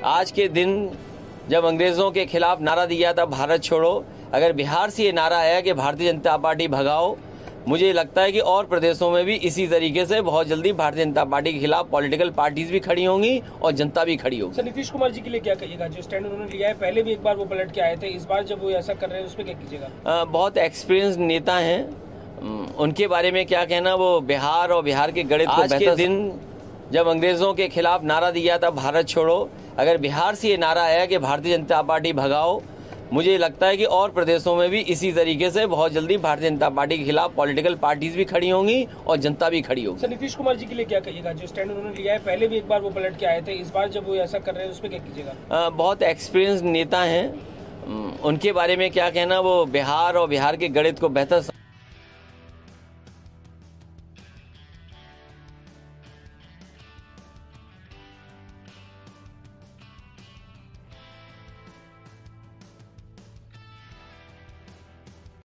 आज के दिन जब अंग्रेज़ों के खिलाफ नारा दिया था भारत छोड़ो, अगर बिहार से ये नारा आया कि भारतीय जनता पार्टी भगाओ, मुझे लगता है कि और प्रदेशों में भी इसी तरीके से बहुत जल्दी भारतीय जनता पार्टी के खिलाफ पॉलिटिकल पार्टीज भी खड़ी होंगी और जनता भी खड़ी होगी। सर, नीतीश कुमार जी के लिए क्या कहिएगा? जो स्टैंड उन्होंने लिया है, पहले भी एक बार वो पलट के आए थे, इस बार जब वो ऐसा कर रहे हैं उस पर क्या कीजिएगा? बहुत एक्सपीरियंस नेता हैं, उनके बारे में क्या कहना। वो बिहार और बिहार के गणित को बेहतर। दिन जब अंग्रेज़ों के खिलाफ नारा दिया था भारत छोड़ो, अगर बिहार से ये नारा आया कि भारतीय जनता पार्टी भगाओ, मुझे लगता है कि और प्रदेशों में भी इसी तरीके से बहुत जल्दी भारतीय जनता पार्टी के खिलाफ पॉलिटिकल पार्टीज भी खड़ी होंगी और जनता भी खड़ी होगी। सर, नीतीश कुमार जी के लिए क्या कहिएगा? जो स्टैंड उन्होंने लिया है, पहले भी एक बार वो पलट के आए थे, इस बार जब वो ऐसा कर रहे हैं उस पर क्या कीजिएगा? बहुत एक्सपीरियंस नेता हैं, उनके बारे में क्या कहना। वो बिहार और बिहार के गणित को बेहतर